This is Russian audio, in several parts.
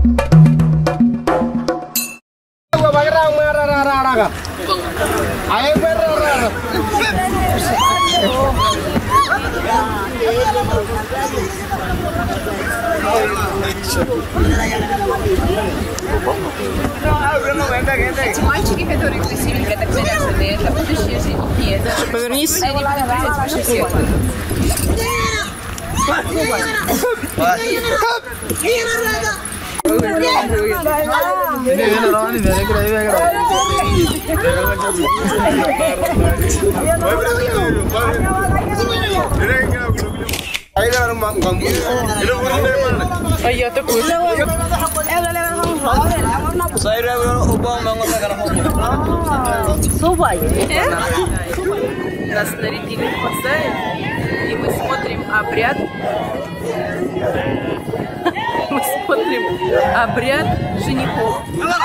Эти мальчики, которые красивенько так наряжены, это будущие женихи. Повернись. Они будут прыгать выше всех. А я такой. Нас нарядили в Пасаев, и мы смотрим обряд. Мы смотрим обряд женихов.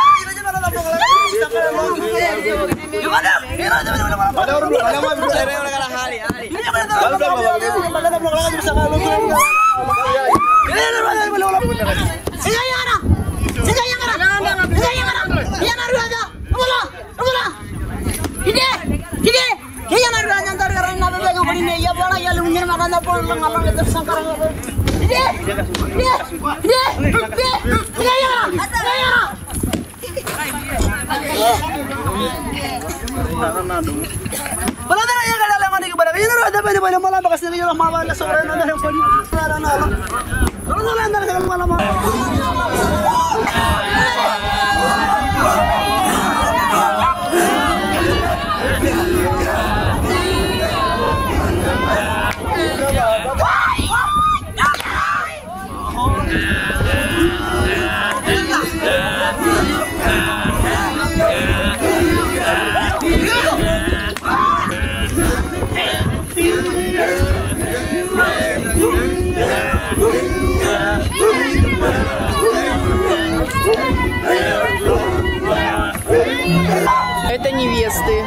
Это невесты.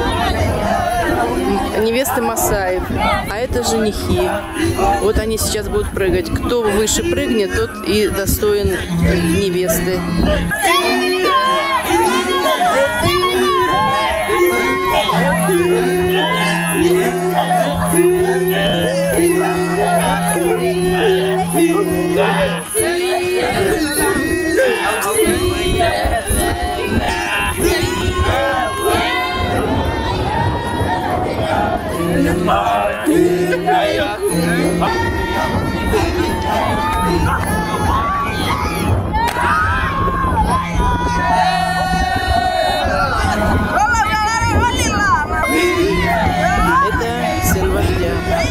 Невесты Масаев. А это женихи. Вот они сейчас будут прыгать. Кто выше прыгнет, тот и достоин невесты. Это сын вождя.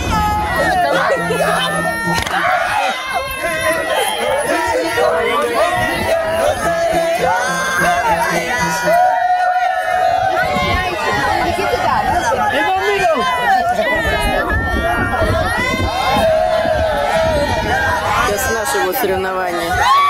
Сейчас нашего соревнования.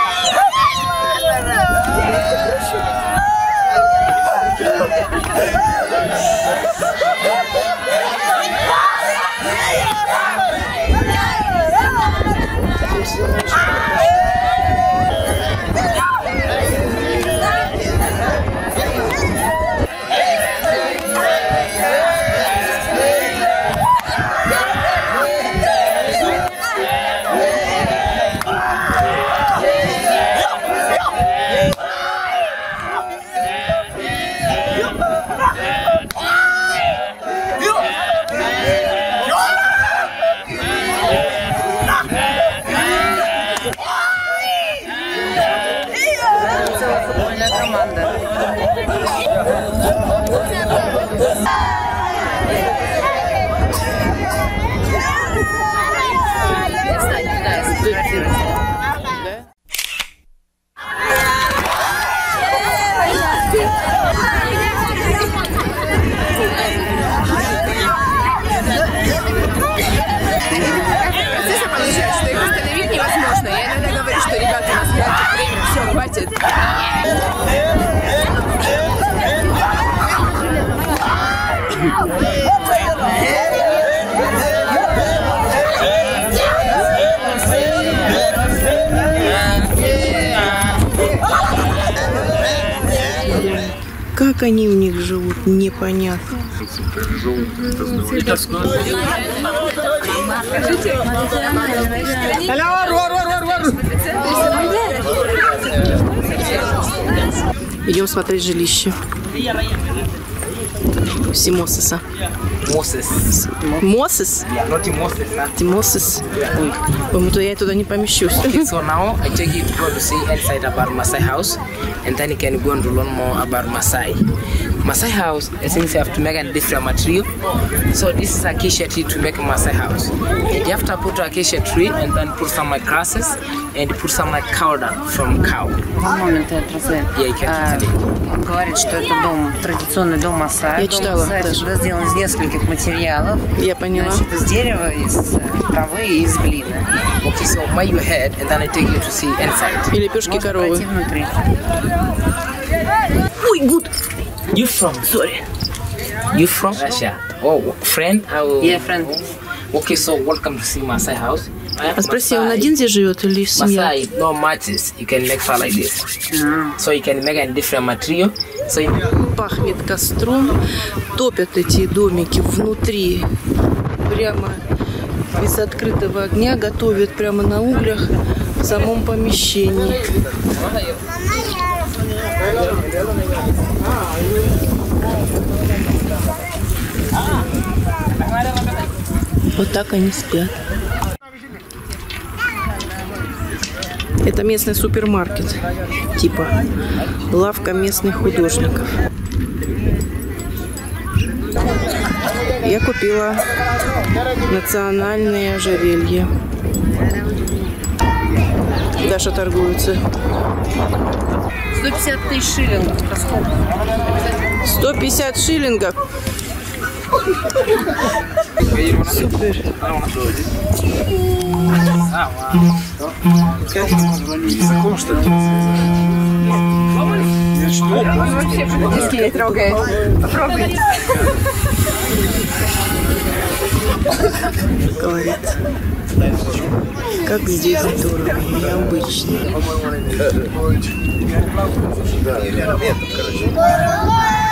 Хватит. Как они в них живут, непонятно. Идем смотреть жилище Симосиса. Moses. Мосис? Yeah, not Moses. Huh? Тимосис. Ой, я туда не помещусь. So now I take you to go to see inside about Masai house, and then you can go and learn more about Masai. Masai house, since you have to make a different material. So this is acacia tree to make a Masai house. And you have to put acacia tree and then put some like grasses and put some like cow dung from cow. Момент я translate. Yeah, you can translate. Он говорит, что это дом, традиционный дом Масай. Я Дом читала Масай даже. всегда сделан из нескольких материалов. Я поняла. Значит, из дерева, из травы и из глины. Okay, so where you head, and then I take you to see inside. И лепешки коровы. Пройти внутри. Ой, гуд. You from? Sorry. You from Russia? Oh, friend? Yeah, friend. Okay, so welcome to see Masai house. А спроси, он один здесь живет или семья? Masai, no matches. You can make fire like this. So you can make a different material. So you Пахнет костром. Топят эти домики внутри. Прямо без открытого огня. Готовят прямо на углях в самом помещении. Вот так они спят. Это местный супермаркет, типа лавка местных художников. Я купила национальные ожерелья. Даша торгуется. 150 тысяч шиллингов. 150 шиллингов. Супер. Вообще практически не трогает. Попробуйте. Говорит, как здесь здорово, необычно.